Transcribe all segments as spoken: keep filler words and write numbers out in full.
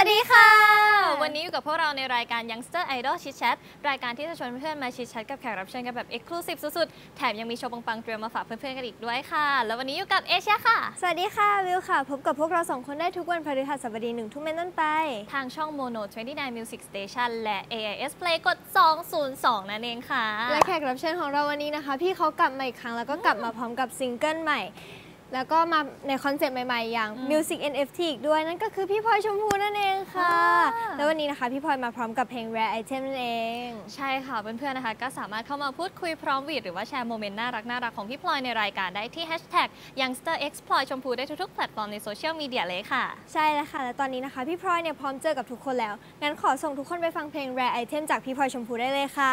ดีค่ะวันนี้อยู่กับพวกเราในรายการ Youngster Idol Chit Chat รายการที่จะชวนเพื่อนๆมาชิดแชทกับแขกรับเชิญกันแบบ Exclusive สุดๆแถมยังมีโชว์ปังๆเตรียมมาฝากเพื่อนๆกันอีกด้วยค่ะแล้ววันนี้อยู่กับเอเชียค่ะสวัสดีค่ะวิวค่ะพบกับพวกเราสองคนได้ทุกวันพฤหัสบดีหนึ่งทุ่มเป็นต้นไปทางช่อง Mono ยี่สิบเก้า Music Station และ เอ ไอ เอส Play กดสองศูนย์สองนั่นเองค่ะและแขกรับเชิญของเราวันนี้นะคะพี่เขากลับมาอีกครั้งแล้วก็กลับมาพร้อมกับซิงเกิลใหม่แล้วก็มาในคอนเซ็ปต์ใหม่ๆอย่าง Music เอ็น เอฟ ที อีกด้วยนั่นก็คือพี่พลอยชมพูนั่นเองค่ะแล้ววันนี้นะคะพี่พลอยมาพร้อมกับเพลง Rare Item นั่นเองใช่ค่ะเพื่อนๆนะคะก็สามารถเข้ามาพูดคุยพร้อมวีดหรือว่าแชร์โมเมนต์น่ารักน่ารักของพี่พลอยในรายการได้ที่ แฮชแท็ก ยังสเตอร์เอ็กซ์พลอยชมพูได้ทุกๆแพลตฟอร์มในโซเชียลมีเดียเลยค่ะใช่แล้วค่ะและตอนนี้นะคะพี่พลอยเนี่ยพร้อมเจอกับทุกคนแล้วงั้นขอส่งทุกคนไปฟังเพลง Rare Item จากพี่พลอยชมพูได้เลยค่ะ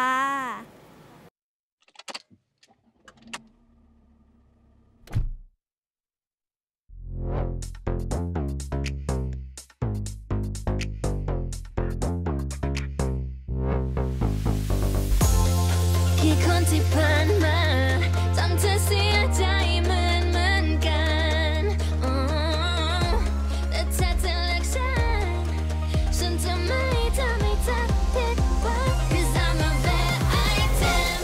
คนที่ผ่านมาทำเธอเสียใจเหมือนเหมือนกันแต่ถ้าเธอเลือกฉันฉันจะไม่ทำให้เธอผิดหวัง 'cause I'm a rare item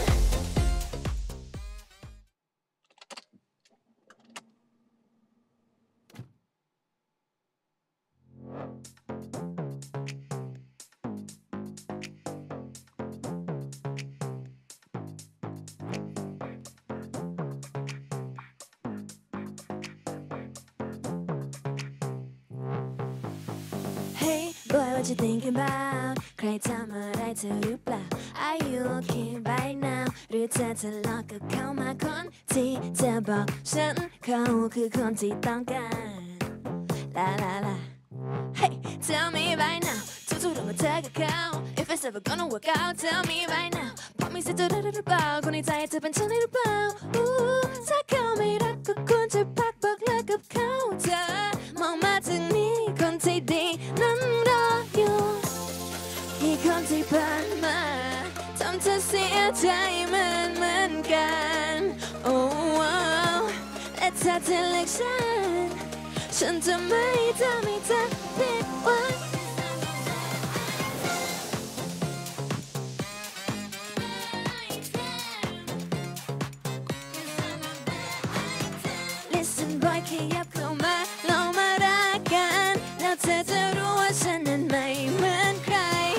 Hey boy what you thinking about ใครทำอะไรเธอหรือเปล่า Are you okay right now หรือเธอทะเลาะกับเขามาคนที่เธอบอกฉันเขาคือคนที่ต้องการลาลาลา Hey tell me right now ทุกๆเรื่องมาเธอกับเขา If it's ever gonna work out tell me right now บอกมีสิทธิ์จะได้หรือเปล่าคนในใจเธอเป็นฉันได้หรือเปล่าถ้าเขาไม่รักก็ควรจะพักบอกเลิกกับเขาเธอมองมาทางนี้คนที่ดีนั้นรออยู่มีคนที่ผ่านมาทำเธอเสียใจเหมือนเหมือนกันโอ้และถ้าเธอเลือกฉันฉันจะไม่ทำให้เธอผิดหวังขยับเข้ามาลองมารักกันแล้วเธอจะรู้ว่าฉันนั้นไม่เหมือนใคร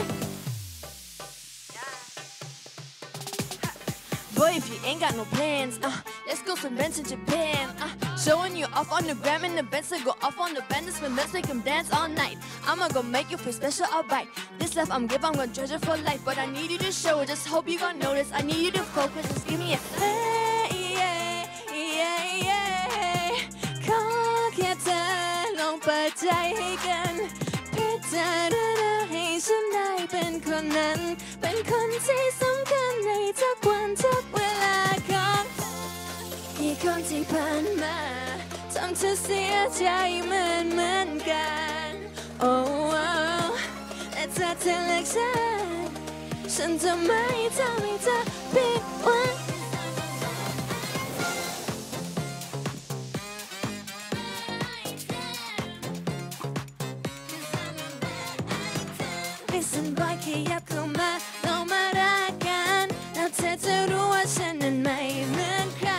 Boy if you ain't got no plans uh, let's go some rent in Japan uh, showing you off on the gram and the bed so go off on the band this one let's make them dance all night I'ma go make you feel special alright this love I'm give I'm gonna treasure for life but I need you to show it just hope you gonna notice I need you to focus just give me a hey yeah yeah yeahขอแค่เธอลองเปิดใจให้กันพิจารณาให้ฉันได้เป็นคนนั้นเป็นคนที่สำคัญในทุกวันทุกเวลาของมีคนที่ผ่านมาทำเธอเสียใจเหมือนเหมือนกันโอ้แต่ถ้าเธอเลือกฉันฉันจะไม่ทำให้เธอผิดหวังขยับเข้ามาลองมารักกันแล้วเธอจะรู้ว่าฉันนั้นไม่เหมือนใคร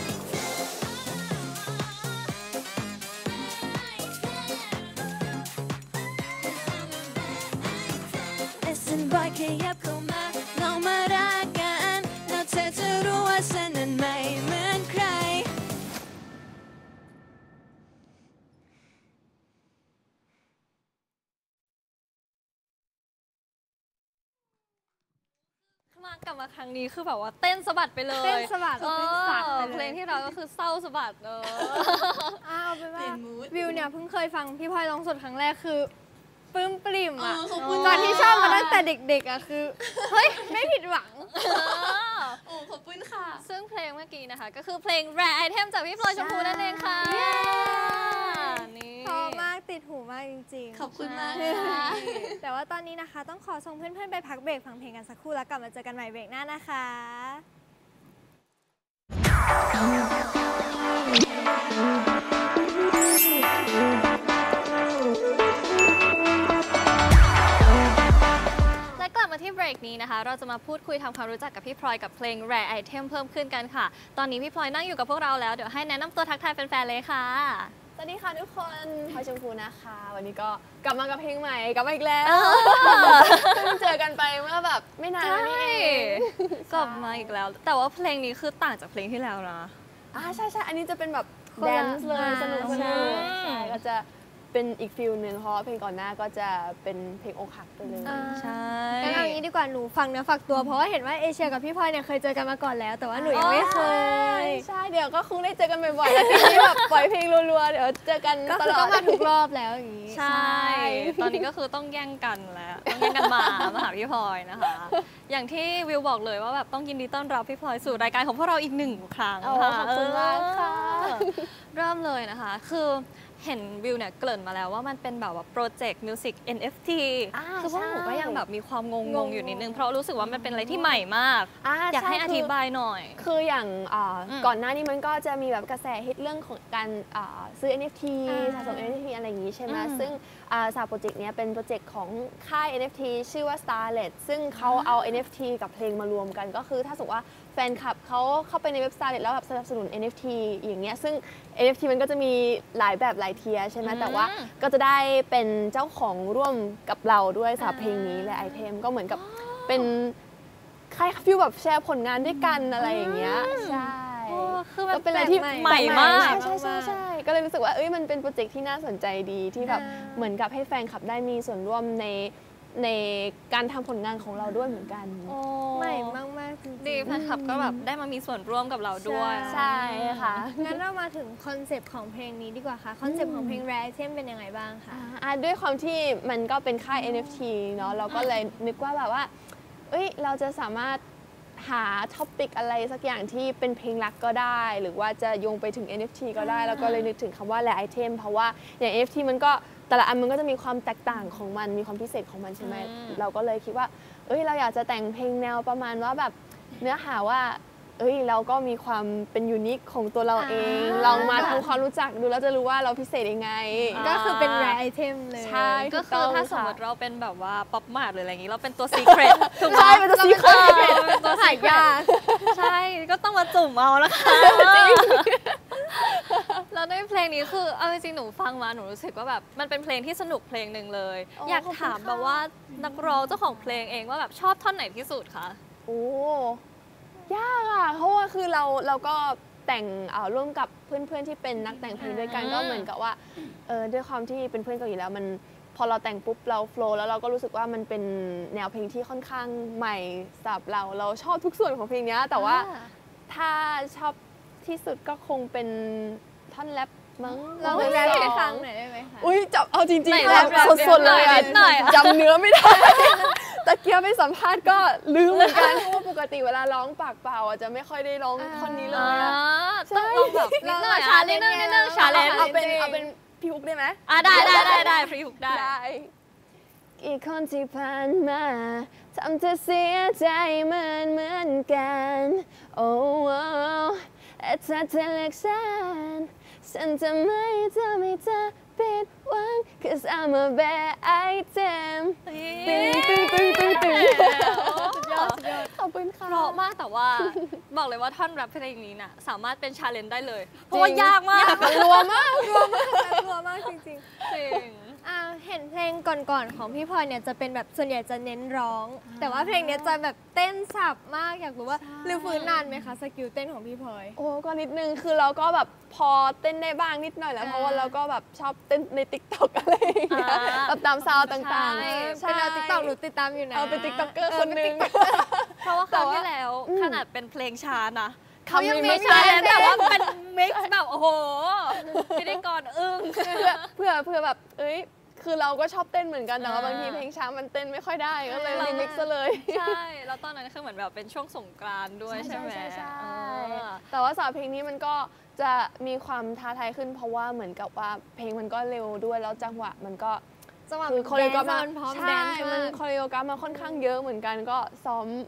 Listen boy ขยับเข้ามาลองมารักกันแล้วเธอจะรู้ว่าฉันนั้นไม่เหมือนใครกลับมาครั้งนี้คือแบบว่าเต้นสะบัดไปเลยเต้นสะบัดเต้นสักไปเลยเพลงที่เราก็คือเศร้าสะบัดเอออ้าวเป็นว่าวิวเนี่ยเพิ่งเคยฟังพี่พลอยร้องสดครั้งแรกคือปลื้มปริ่มอ่ะตอนที่ชอบมาตั้งแต่เด็กๆอ่ะคือเฮ้ยไม่ผิดหวังโอ้ขอบคุณค่ะซึ่งเพลงเมื่อกี้นะคะก็คือเพลง Rare Item จากพี่พลอยชมพูนั่นเองค่ะนี่พอมากติดหูมากจริงๆขอบคุณมากค่ะแต่ว่าตอนนี้นะคะต้องขอส่งเพื่อนๆไปพักเบรกฟังเพลงกันสักครู่แล้วกลับมาเจอกันใหม่เบรกหน้านะคะมาที่เบรกนี้นะคะเราจะมาพูดคุยทำความรู้จักกับพี่พลอยกับเพลง Rare Item เพิ่มขึ้นกันค่ะตอนนี้พี่พลอยนั่งอยู่กับพวกเราแล้วเดี๋ยวให้แนะนำตัวทักทายแฟนๆเลยค่ะสวัสดีค่ะทุกคนพลอยชมพูนะคะวันนี้ก็กลับมากับเพลงใหม่กลับมาอีกแล้วเพิ่งเจอกันไปเมื่อแบบไม่นานนี่เองกลับมาอีกแล้วแต่ว่าเพลงนี้คือต่างจากเพลงที่แล้วนะอ่าใช่ใช่อันนี้จะเป็นแบบแดนซ์เลยสนุกสนุกใช่ก็จะเป็นอีกฟิลหนึ่งเพราะเพลงก่อนหน้าก็จะเป็นเพลงอกหักไปเลยใช่งั้นเอางี้ดีกว่าหนูฟังเนื้อฝากตัวเพราะว่าเห็นว่าเอเชียกับพี่พลอยเนี่ยเคยเจอกันมาก่อนแล้วแต่ว่าหนูยังไม่เคยใช่เดี๋ยวก็คงได้เจอกันบ่อยๆแล้วที่แบบปล่อยเพลงรัวๆเดี๋ยวเจอกันตลอดก็มาทุกรอบแล้วอย่างนี้ใช่ตอนนี้ก็คือต้องแย่งกันแล้วต้องแย่งกันมามาหาพี่พลอยนะคะอย่างที่วิวบอกเลยว่าแบบต้องยินดีต้อนรับพี่พลอยสู่รายการของพวกเราอีกหนึ่งครั้งค่ะขอบคุณมากค่ะเริ่มเลยนะคะคือเห็นวิวเนี่ยเกริ่นมาแล้วว่ามันเป็นแบบว่าโปรเจกต์มิวสิก เอ็น เอฟ ที คือพวกหนูก็ยังแบบมีความงงๆอยู่นิดนึงเพราะรู้สึกว่ามันเป็นอะไรที่ใหม่มากอยากให้อธิบายหน่อยคืออย่างก่อนหน้านี้มันก็จะมีแบบกระแสฮิตเรื่องของการซื้อ เอ็น เอฟ ที สะสม เอ็น เอฟ ที อะไรอย่างนี้ใช่ไหมซึ่งสาโปรเจกต์นี้เป็นโปรเจกต์ของค่าย เอ็น เอฟ ที ชื่อว่า Starlet ซึ่งเขาเอา เอ็น เอฟ ที กับเพลงมารวมกันก็คือถ้าสมมติว่าแฟนคลับเขาเข้าไปในเว็บ Starlet แล้วแบบสนับสนุน เอ็น เอฟ ที อย่างเงี้ยซึ่ง เอ็น เอฟ ที มันก็จะมีหลายแบบหลายเทียใช่ไหมแต่ว่าก็จะได้เป็นเจ้าของร่วมกับเราด้วยสำหรับเพลงนี้และไอเทมก็เหมือนกับเป็นคล้ายฟิลแบบแชร์ผลงานด้วยกันอะไรอย่างเงี้ยใช่คือมันเป็นอะไรที่ใหม่มากใช่ใช่ใช่ก็เลยรู้สึกว่าเอ้ยมันเป็นโปรเจกต์ที่น่าสนใจดีที่แบบเหมือนกับให้แฟนคลับได้มีส่วนร่วมในในการทำผลงานของเราด้วยเหมือนกันใหม่มากมากจริงดีแฟนคลับก็แบบได้มามีส่วนร่วมกับเราด้วยใช่ค่ะงั้นเรามาถึงคอนเซปต์ของเพลงนี้ดีกว่าค่ะคอนเซปต์ของเพลง Rare Item เป็นยังไงบ้างคะด้วยความที่มันก็เป็นค่าย เอ็น เอฟ ที เนาะเราก็เลยนึกว่าแบบว่าเอ้ยเราจะสามารถหาท็อปิกอะไรสักอย่างที่เป็นเพลงรักก็ได้หรือว่าจะโยงไปถึง เอ็น เอฟ ที ก็ได้แล้วก็เลยนึกถึงคำว่า Rare Item เพราะว่าอย่าง เอ็น เอฟ ที มันก็แต่ละอันมันก็จะมีความแตกต่างของมันมีความพิเศษของมันใช่ไหมเราก็เลยคิดว่าเอ้ยเราอยากจะแต่งเพลงแนวประมาณว่าแบบเนื้อหาว่าเอ้ยเราก็มีความเป็นยูนิคของตัวเราเองลองมาทำความรู้จักดูแล้วจะรู้ว่าเราพิเศษยังไงก็คือเป็น Rare Item เลยใช่ก็คือถ้าสมมติเราเป็นแบบว่าป๊อปมาร์ทหรืออะไรอย่างนี้เราเป็นตัวซีเครตถูกไหมใช่เป็นตัวซีเครตเป็นตัวถ่ายยากใช่ก็ต้องมาจุ่มเอานะคะแล้วในเพลงนี้คือเอาจริงๆหนูฟังมาหนูรู้สึกว่าแบบมันเป็นเพลงที่สนุกเพลงหนึ่งเลยอยากถามแบบว่านักร้องเจ้าของเพลงเองว่าแบบชอบท่อนไหนที่สุดคะโอ้ยากอ่ะเพราะว่าคือเราเราก็แต่งร่วมกับเพื่อนๆที่เป็นนักแต่งเพลงด้วยกันก็เหมือนกับว่าเออด้วยความที่เป็นเพื่อนกันอยู่แล้วมันพอเราแต่งปุ๊บเราโฟล์แล้วเราก็รู้สึกว่ามันเป็นแนวเพลงที่ค่อนข้างใหม่สำหรับเราเราชอบทุกส่วนของเพลงนี้แต่ว่าถ้าชอบที่สุดก็คงเป็นท่อนแรปมั้งเราแรปให้ฟังหน่อยได้ไหมคะอุ้ยจับเอาจริงๆแบบสดๆเลยจำเนื้อไม่ได้ตะเกียบไปสัมภาษณ์ก็ลืมเหมือนกันเพราะว่าปกติเวลาร้องปากเปล่าจะไม่ค่อยได้ร้องท่อนนี้เลยใช่ต้องแบบนิดหน่อยชาเลนจ์นิดนึงชาเลนจ์เอาเป็นเอาเป็นพี่ฮุกได้ไหมอ่ะได้ได้ได้ได้พี่ฮุกได้กี่คนที่ผ่านมาทำเธอเสียใจเหมือนเหมือนกันโอ้แต่ถ้าเธอเลือกฉันฉันจะไม่ทำให้เธอผิดหวัง cause I'm a bad item ตึงตึงตึงตึงตึงสุดยอดสุดยอดขอบคุณค่ะเพราะมากแต่ว่าบอกเลยว่าท่อนแรปเพลงนี้น่ะสามารถเป็นชาเลนจ์ได้เลยเพราะว่ายากมากรัวมากรัวมากรัวมากจริงๆจริงอ่าเห็นเพลงก่อนๆของพี่พลอยเนี่ยจะเป็นแบบส่วนใหญ่จะเน้นร้องแต่ว่าเพลงนี้จะแบบเต้นสับมากอยากรู้ว่ารื้อฟื้นนานไหมคะสกิลเต้นของพี่พลอยโอ้ก็นิดนึงคือเราก็แบบพอเต้นได้บ้างนิดหน่อยแล้วเพราะว่าเราก็แบบชอบเต้นใน ติ๊กต็อก อะไรอย่างเงี้ยแบบตามซาวด์ต่างๆเป็นเอา ติ๊กต็อก หนูติดตามอยู่นะเอาเป็น ติ๊กต็อกเกอร์ คนนึงเพราะว่าคราวที่แล้วขนาดเป็นเพลงช้านะเขายังมีชาเลนจ์แบบว่าเป็นมิกซ์แบบโอ้โหพิธีกรอึ้งเพื่อเพื่อแบบเอ้ยคือเราก็ชอบเต้นเหมือนกันแต่ว่าบางทีเพลงช้ามันเต้นไม่ค่อยได้ก็เลยรีมิกซ์เลยใช่แล้วตอนนั้นคือเหมือนแบบเป็นช่วงสงกรานต์ด้วยใช่ไหมใช่แต่ว่าสำหรับเพลงนี้มันก็จะมีความท้าทายขึ้นเพราะว่าเหมือนกับว่าเพลงมันก็เร็วด้วยแล้วจังหวะมันก็จังหวะคือคอเรียกราฟมาใช่มันคอเรียกราฟมาค่อนข้างเยอะเหมือนกันก็ซ้อม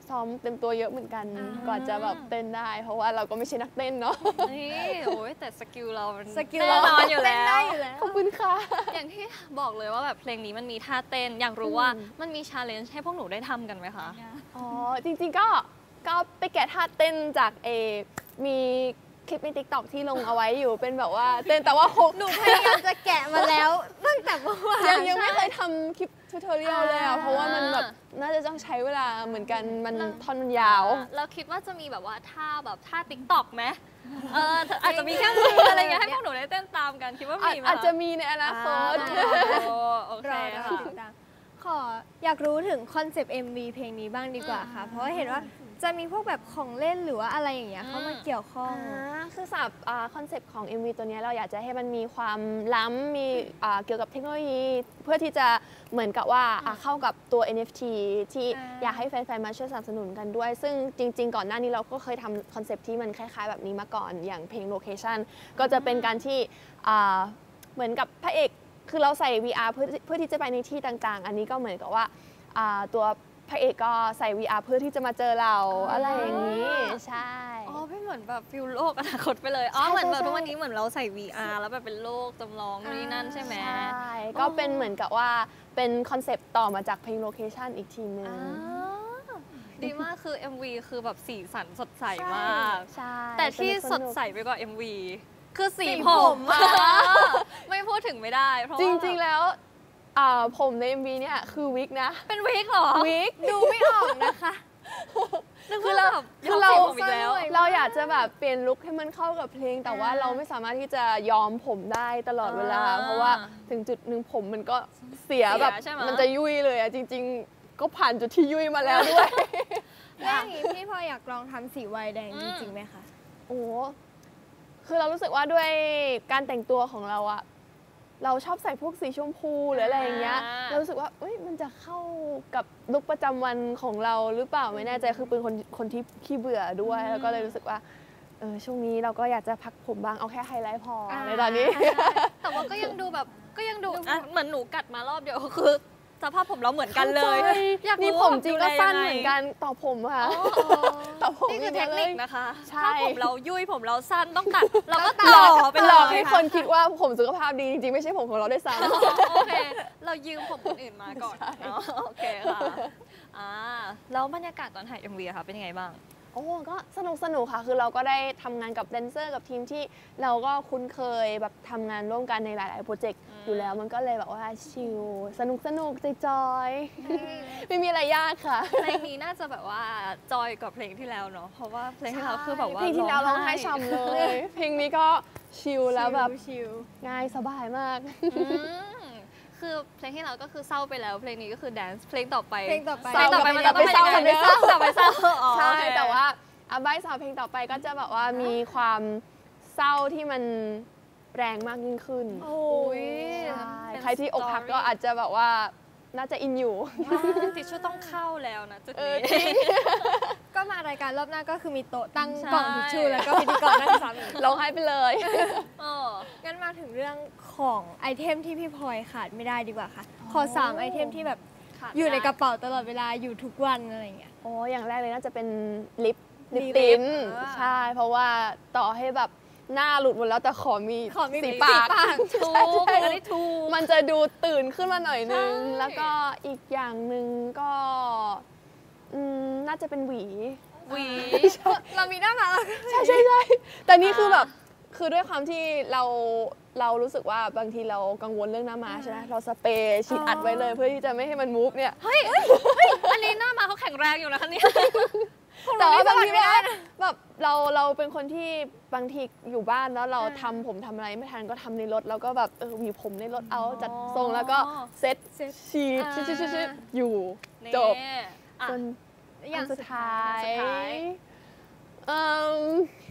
ซ้อมเต็มตัวเยอะเหมือนกันก่อนจะแบบเต้นได้ เพราะว่าเราก็ไม่ใช่นักเต้นเนาะนี่โอ้ยแต่สกิลเรามันสกิลแน่นอนอยู่เต้นแล้ได้วอยู่แล้วขอบคุณค่ะอย่างที่บอกเลยว่าแบบเพลงนี้มันมีท่าเต้นอยากรู้ว่ามันมีชาเลนจ์ให้พวกหนูได้ทำกันไหมคะอ๋อจริงๆก็ก็ไปแกะท่าเต้นจากเอมีคลิปใน ติ๊กต็อก ที่ลงเอาไว้อยู่เป็นแบบว่าเต้นแต่ว่าหนูพยายามจะแกะมาแล้วตั้งแต่เมื่อวานยังยังไม่เคยทำคลิปทูตอเรียลเลยอ่ะเพราะว่ามันแบบน่าจะต้องใช้เวลาเหมือนกันมันท่อนมันยาวเราคิดว่าจะมีแบบว่าท่าแบบท่า ติ๊กต็อก ไหมเอออาจจะมีแค่มืออะไรเงี้ยให้พวกหนูได้เต้นตามกันคิดว่ามีไหมอาจจะมีในอนาคตโอเคค่ะขออยากรู้ถึงคอนเซปต์ เอ็ม วี เพลงนี้บ้างดีกว่าค่ะเพราะว่าเห็นว่าจะมีพวกแบบของเล่นหรือว่าอะไรอย่างเงี้ยเข้ามาเกี่ยวข้องคือสับคอนเซปต์ของ เอ็ม วี ตัวนี้เราอยากจะให้มันมีความล้ำมีเกี่ยวกับเทคโนโลยีเพื่อที่จะเหมือนกับว่าเข้ากับตัว เอ็น เอฟ ที ที่อยากให้แฟนๆมาช่วยสนับสนุนกันด้วยซึ่งจริงๆก่อนหน้านี้เราก็เคยทำคอนเซปต์ที่มันคล้ายๆแบบนี้มาก่อนอย่างเพลง Location ก็จะเป็นการที่เหมือนกับพระเอกคือเราใส่ วี อาร์ เพื่อเพื่อที่จะไปในที่ต่างๆอันนี้ก็เหมือนกับว่าตัวพระเอกก็ใส่ วี อาร์ เพื่อที่จะมาเจอเราอะไรอย่างนี้ใช่อ๋อเป็นเหมือนแบบฟิลโลกอนาคตไปเลยอ๋อเหมือนแบบทุกวันนี้เหมือนเราใส่ วี อาร์ แล้วแบบเป็นโลกจำลองนี่นั่นใช่ไหมใช่ก็เป็นเหมือนกับว่าเป็นคอนเซปต์ต่อมาจากเพลง Location อีกทีนึงดีมากคือ เอ็ม วี คือแบบสีสันสดใสมากแต่ที่สดใสไปกว่า เอ็ม วี คือสีผมไม่พูดถึงไม่ได้เพราะจริงๆแล้วผมใน เอ็ม วี เนี่ยคือวิกนะเป็นวิกเหรอวิกดูไม่ออกนะคะคือเราคือเราเราอยากจะแบบเปลี่ยนลุคให้มันเข้ากับเพลงแต่ว่าเราไม่สามารถที่จะยอมผมได้ตลอดเวลาเพราะว่าถึงจุดหนึ่งผมมันก็เสียแบบมันจะยุ่ยเลยอะจริงๆก็ผ่านจุดที่ยุ่ยมาแล้วด้วยแล้วอย่างนี้พี่พออยากลองทำสีไวน์แดงจริงๆไหมคะโอ้คือเรารู้สึกว่าด้วยการแต่งตัวของเราอะเราชอบใส่พวกสีชมพูหรืออะไรอย่างเงี้ยเรารู้สึกว่าเอ้ยมันจะเข้ากับลุคประจำวันของเราหรือเปล่าไม่แน่ใจคือเป็นคนคนที่ขี้เบื่อด้วยแล้วก็เลยรู้สึกว่าเออช่วงนี้เราก็อยากจะพักผมบ้างเอาแค่ไฮไลท์พอในตอนนี้แต่ว่าก็ยังดูแบบก็ยังดูเหมือนหนูกัดมารอบเดียวคือสภาพผมเราเหมือนกันเลยอยากมีผมจริงก็สั้นเหมือนกันต่อผมค่ะต่อผมนี่คือเทคนิคนะคะถ้าผมเรายุ่ยผมเราสั้นต้องตัดเราก็ต่อเป็นหลอกให้คนคิดว่าผมสุขภาพดีจริงๆไม่ใช่ผมของเราด้วยซ้ำโอเคเรายืมผมคนอื่นมาก่อนโอเคค่ะแล้วบรรยากาศตอนถ่าย เอ็ม วี ค่ะเป็นยังไงบ้างโอ้ก็สนุกสนุกค่ะคือเราก็ได้ทำงานกับแดนเซอร์กับทีมที่เราก็คุ้นเคยแบบทำงานร่วมกันในหลายๆโปรเจกต์อยู่แล้วมันก็เลยแบบว่าชิลสนุกสนุกจอยๆไม่มีอะไรยากค่ะเพลงนี้น่าจะแบบว่าจอยกว่าเพลงที่แล้วเนาะเพราะว่าเพลงที่เราคือแบบว่าเพลงที่แล้วร้องไห้ฉ่ำเลยเพลงนี้ก็ชิลแล้วแบบง่ายสบายมากคือเพลงที่เราก็คือเศร้าไปแล้วเพลงนี้ก็คือแดนซ์เพลงต่อไปเพลงต่อไปเพลงต่อไปมันจะต้องไปเศร้ากันไปเศร้าต่อไปเศร้าใช่แต่ว่าอาใบสาวเพลงต่อไปก็จะแบบว่ามีความเศร้าที่มันแรงมากยิ่งขึ้นโอ้ยใครที่อกหักก็อาจจะแบบว่าน่าจะอินอยู่ทิชชู่ต้องเข้าแล้วนะจุดนี้ก็มารายการรอบหน้าก็คือมีโต๊ะตั้งกล่องทิชชู่แล้วก็พิธีกรนั่งซ้ำร้องไห้ไปเลยงั้นมาถึงเรื่องของไอเทมที่พี่พลอยขาดไม่ได้ดีกว่าค่ะขอสามไอเทมที่แบบอยู่ในกระเป๋าตลอดเวลาอยู่ทุกวันอะไรอย่างเงี้ยโอ้อย่างแรกเลยน่าจะเป็นลิปลิปติ้นใช่เพราะว่าต่อให้แบบหน้าหลุดหมดแล้วแต่ขอมีสีปากถูกอันนี้ถูกมันจะดูตื่นขึ้นมาหน่อยนึงแล้วก็อีกอย่างหนึ่งก็น่าจะเป็นหวีหวีเรามีหน้ามาแล้วใช่ใช่ใช่แต่นี่คือแบบคือด้วยความที่เราเรารู้สึกว่าบางทีเรากังวลเรื่องหน้าม้าใช่ไหมเราสเปรย์ฉีดอัดไว้เลยเพื่อที่จะไม่ให้มันมูฟเนี่ยเฮ้ยอันนี้หน้าม้าเขาแข็งแรงอยู่นะคะเนี่ยแต่ว่าบางทีว่าแบบเราเราเป็นคนที่บางทีอยู่บ้านแล้วเราทำผมทำอะไรไม่ทันก็ทำในรถแล้วก็แบบเออหวีผมในรถเอาจัดทรงแล้วก็เซ็ตฉีดชิดชิดชิดอยู่จบจนอย่างสุดท้ายเอ่อ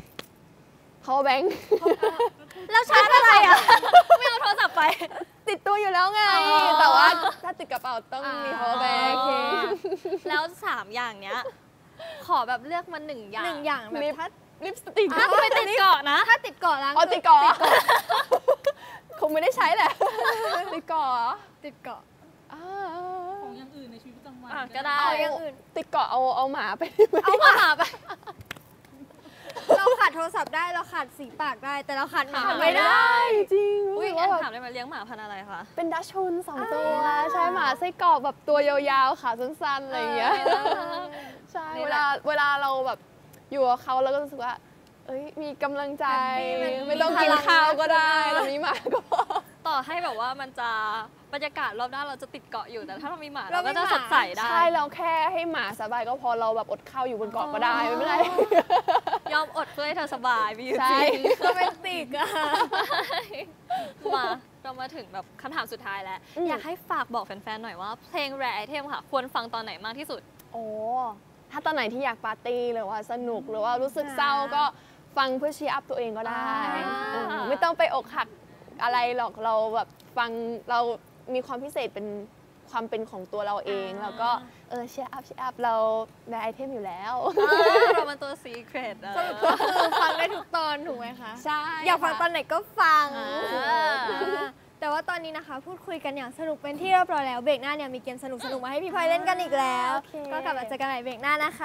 power bank แล้วชาร์จอะไรอ่ะไม่เอาโทรศัพท์ไปติดตัวอยู่แล้วไงแต่ว่าถ้าติดกระเป๋าต้องมี power bank แล้วสามอย่างเนี้ยขอแบบเลือกมาหนึ่งอย่างหนึ่งอย่างแบบถ้าลิปสติกถ้าไม่ติดเกาะนะถ้าติดเกาะล้างอ๋อติดเกาะคงไม่ได้ใช้แหละติดเกาะติดเกาะของอย่างอื่นในชีวิตประจำวันอ่ะก็ได้เอาอย่างอื่นติดเกาะเอาเอาหมาไปเอาหมาไปเราขาดโทรศัพท์ได้เราขาดสีปากได้ แต่เราขาดหมาขาดไม่ได้จริงอุ้ยรู้แอสึนกว่าถามได้ไหมเลี้ยงหมาพันธุ์อะไรคะเป็นดัชชุนสองตัวใช่หมาไส้กรอกแบบตัวยาวๆขาสั้นๆอะไรอย่างเงี้ยใช่นี่เวแหละลาเวลาเราแบบอยู่กับเขาเราก็รู้สึกว่า เอ้ยมีกำลังใจ ไม่ต้องกินข้าวก็ได้เรามีหมาก็พอต่อให้แบบว่ามันจะบรรยากาศรอบด้านเราจะติดเกาะอยู่แต่ถ้าเรามีหมาเราเรามีก็จะหมาสดใสได้ใช่เราแค่ให้หมาสบายก็พอเราแบบอดข้าวอยู่บนเกาะก็ได้ไม่เป็นไรยอมอดเพื่อให้เธอสบายมีอยู่ใช่จริงโรแมนติกอะมาเรามาถึงแบบคำถามสุดท้ายแล้วอืมอยากให้ฝากบอกแฟนๆหน่อยว่าเพลง Rare Item ค่ะ ควรฟังตอนไหนมากที่สุดโอ้ถ้าตอนไหนที่อยากปาร์ตี้หรือว่าสนุกหรือว่ารู้สึกค่ะเศร้าก็ฟังเพื่อเชียร์อัพตัวเองก็ได้อ่าเออไม่ต้องไปอกหักอะไรหรอกเราแบบฟังเรามีความพิเศษเป็นความเป็นของตัวเราเอง แล้วก็เออเชียร์อัพเชียร์อัพเราได้ไอเทมอยู่แล้วอ่าเราเป็นตัว Secret อะสรุปก็คือฟังได้ทุกตอนถูกไหมคะใช่อยากฟังตอนไหนก็ฟังอ่าอ่าแต่ว่าตอนนี้นะคะ พูดคุยกันอย่างสนุกเป็นที่เรียบร้อยแล้วเบรกหน้าเนี่ยมีเกมสนุกๆมาให้พี่พลอยเล่นกันอีกแล้วโอเคก็กลับมาเจอกันใหม่เบรกหน้านะคะ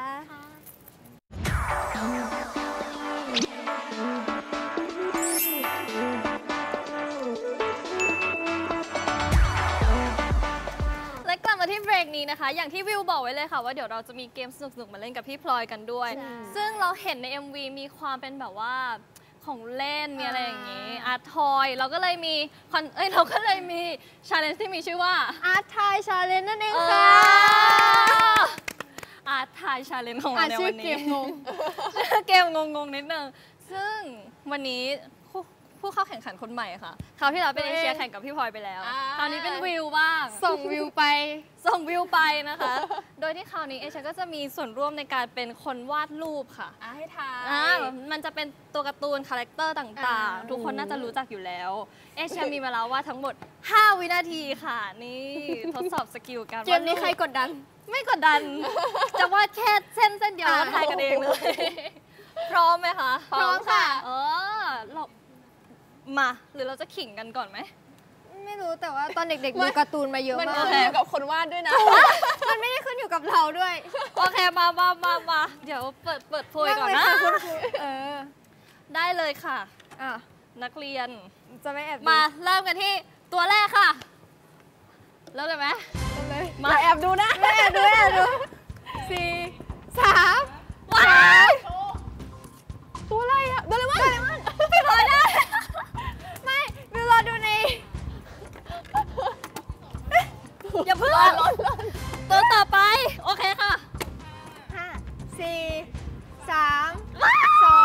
และกลับมาที่เบรกนี้นะคะ อย่างที่วิวบอกไว้เลยค่ะว่าเดี๋ยวเราจะมีเกมสนุกๆมาเล่นกับพี่พลอยกันด้วยใช่ซึ่งเราเห็นใน เอ็ม วี มีความเป็นแบบว่าของเล่นมีอะไรอย่างนี้อาร์ตทอยเราก็เลยมีคอนเอ้ยเราก็เลยมีชาเลนจ์ที่มีชื่อว่าอาร์ตไทยชาเลนจ์นั่นเองเอค่ะออาร์ตทายชาเลนจ์ของเราในวันนี้อ่ะชื่อเกมงงชื่อเกมงงๆนิดนึงซึ่งวันนี้ผู้ผู้เข้าแข่งขันคนใหม่ค่ะคราวที่เราเป็นตัวเอเองเชียแข่งกับพี่พลอยไปแล้วอ่าคราวนี้เป็นวิวบ้างส่งวิวไปส่งวิวไปนะคะ โดยที่คราวนี้เอเชียก็จะมีส่วนร่วมในการเป็นคนวาดรูปค่ะอ่ะให้ทายอ่ามันจะเป็นตัวการ์ตูนคาแรคเตอร์ต่างอ่าๆ ทุกคนน่าจะรู้จักอยู่แล้ว เอเชียมีเวลาวาดทั้งหมด ห้า วินาทีค่ะ นี่ทดสอบสกิลการเกวาดมรูนี้ปใครกดดันไม่กดดัน จะวาดแค่เส้นเส้นเดียวแล้วทายกันเองเลย พร้อมไหมคะพร้อมค่ะเออเรามา หรือเราจะขิงกันก่อนไหมไม่รู้แต่ว่าตอนเด็กๆดูการ์ตูนมาเยอะมันมาขึ้กนอยู่กับคนวาดด้วยนะมันไม่ได้ขึ้นอยู่กับเราด้วยโอเค มามามามาเดี๋ยวเปิดเปิดโพยก่อนนะงเลยค่คุณครูเออได้เลยค่ะอ่ะนักเรียนจะไม่แอบดูมาเริ่มกันที่ตัวแรกค่ะ เริ่มเลยไหมเอาเลยมาแอบดูนะไม่แอบดูไม่แอบดูสี่สามว้ายตัวอะไรอะโดเรมอนพี่พลอยได้ไม่วิวรอดูในอย่าเพิ่งตัวต่อไป โอเคค่ะห้าสี่สามสอง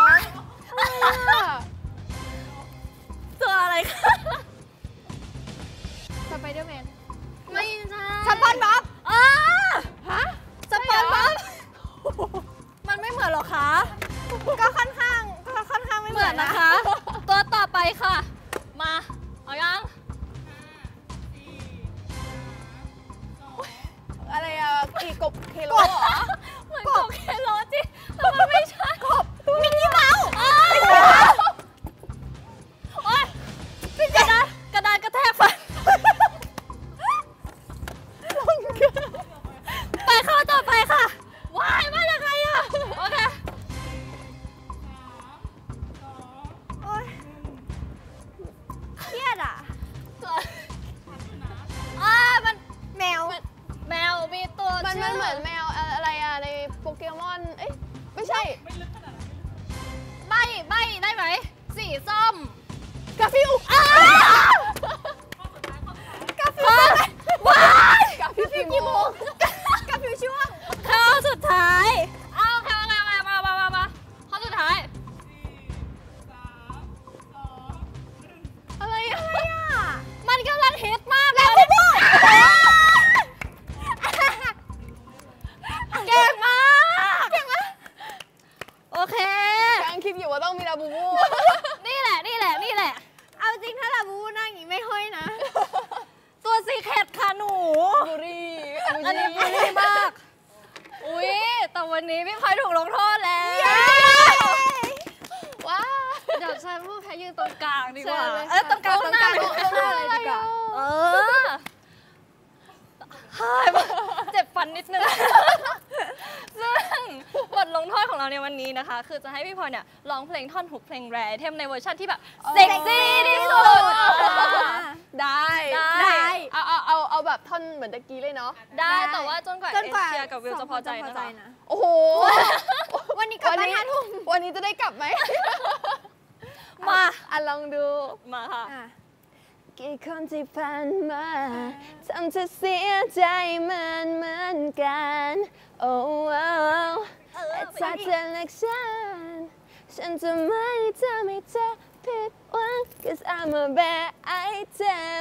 ตัวอะไรคะสไปเดอร์แมนไม่ใช่สปอนบ๊อบอ่าฮะสปอนบ๊อบมันไม่เหมือนหรอคะก็ค่อนข้างก็ค่อนข้างไม่เหเหมืมืออน นนะนะคะตัวต่อไปค่ะ มา เอายังอะไรอะอีกบเคโลเหรอเหมือนกบเคโลจิแต่มันไม่ใช่กบมิกกี้เมาส์โอ๊ยกระดานกระดานกระแทกฟันไปข้อต่อไปค่ะว้ายมาจากใครอ่ะ โอเคโอ๊ยเครียดอ่ะอ่ามันแมวแมวมีตัวมันชื่มันเหมือนแมวอะไรอะในโปเกมอน เอ้ยไม่ใช่ใบใบได้ไหม สีส้มกาฟิลอ้ากาฟิวว้ายกาฟิลกี่โมงกาฟิวช่วงข้อสุดท้าย เอาค่ะมามามามามามาข้อสุดท้ายอะไรอะมันกำลังฮิตมากแล้วพี่พูดเก่งมากเก่งมากโอเคกำลังคิดอยู่ว่าต้องมีลาบูบูนี่แหละ นี่แหละ นี่แหละเอาจริงถ้าลาบูบูนั่งอย่างนี้ไม่ห้อยนะตัวซีเคทค่ะหนูบูรี่อันนี้บูลลี่มาก อุ๊ย แต่วันนี้พี่พลอยถูกลงโทษแล้วว้าเดี๋ยวฉันพูดแค่ยืนตรงกลางดีกว่าเชิญเลยค่ะเออตรงกลางตรงกลางตรงกลางตรงกลางเลยดีกว่าเออหายเจ็บฟันนิดนึง ซึ่งบทลงโทษของเราในวันนี้นะคะ คือจะให้พี่พลอยเนี่ยร้องเพลงท่อนฮุกเพลงแรร์ไอเทมในเวอร์ชันที่แบบเซ็กซี่ที่สุดได้ได้เอาเอาเอาเอาแบบท่อนเหมือนตะกี้เลยเนาะได้แต่ว่าจนกว่าจนกว่าเอเชียกับวิวจะพอใจสงคนะคะนะโอ้โหวันนี้กลับวันบ้านนี้ห้าทุ่มวันนี้จะได้กลับไหมมาอ่ะลองดูมาค่ะอ่ะกี่คนที่ผ่านมาทำเธอเสียใจเหมือนเหมือนกันโอ้แต่ถ้าเธอเลือกฉันฉันจะไม่ทำให้เธอผิดหวัง cause I'm a bad item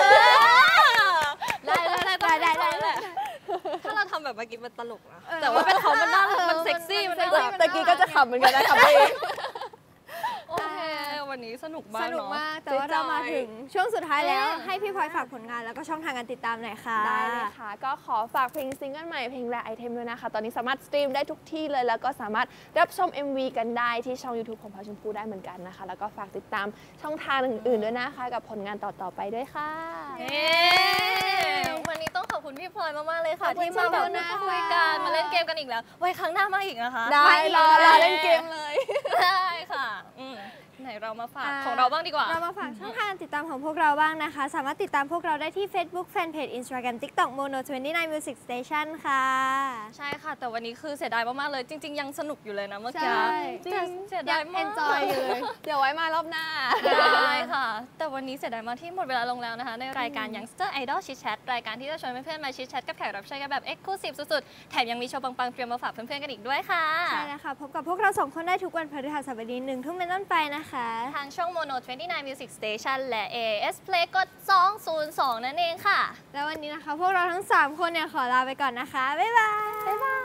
ได้ได้ได้ได้ได้ถ้าเราทำแบบเมื่อกี้มันตลกนะแต่ว่าเป็นเขามันน่ามันเซ็กซี่มันน่ารักตะกี้ก็จะขำเหมือนกันนะขำเองโอเควันนี้สนุกมาสกนุกเนาะมาก แต่ว่าเรามาถึงช่วงสุดท้ายแล้วเออให้พี่พลอยฝากผลงานแล้วก็ช่องทางการติดตามหน่อยค่ะได้เลยค่ะ ก็ขอฝากเพลงซิงเกิลใหม่เพลงแรไอเทมด้วยนะคะ ตอนนี้สามารถสตรีมได้ทุกที่เลย แล้วก็สามารถรับชม เอ็ม วี กันได้ที่ช่อง YouTube ของพลอยชมพูได้เหมือนกันนะคะ แล้วก็ฝากติดตามช่องทางอื่นๆด้วยนะคะ กับผลงานต่อๆไปด้วยค่ะเย้วันนี้ต้องขอบคุณพี่พลอยมากๆเลยค่ะขอบคุณที่มาแบบขอบคุณนะคะคุยกันมาเล่นเกมกันอีกแล้ว ไว้ครั้งหน้ามาอีกนะคะได้รอรอเล่นเกมเลยได้ค่ะอืมไหนเรามาฝากอ่าของเราบ้างดีกว่าเรามาฝากช่องทางการติดตามของพวกเราบ้างนะคะ สามารถติดตามพวกเราได้ที่ Facebook Fanpage Instagram TikTok Mono ยี่สิบเก้า Music Station ค่ะใช่ค่ะ แต่วันนี้คือเสียดายมากๆเลย จริง ๆ ยังสนุกอยู่เลยนะเมื่อกี้ใช่จริงเสียดายมาก enjoy อยู่เลยเดี๋ยวไว้มารอบหน้าได้ค่ะ แต่วันนี้เสียดายมากที่หมดเวลาลงแล้วนะคะ ในรายการ Youngster Idol Chit Chat รายการที่จะชวนเพื่อนๆมาชิดแชทกับแขกรับเชิญกันแบบ Exclusive สุดๆ แถมยังมีโชว์ปังๆเตรียมมาฝากเพื่อนๆกันอีกด้วยค่ะใช่แล้วค่ะ พบกับพวกเราสองคนได้ทุกวันพฤหัสบดีหนึ่งทุ่มเป็นต้นไปนะคะทางช่อง Mono ยี่สิบเก้า Music Station และ เอ เอส Play กดสองศูนย์สองนั่นเองค่ะแล้ววันนี้นะคะ พวกเราทั้ง สาม คนเนี่ยขอลาไปก่อนนะคะ บ๊ายบายบ๊ายบาย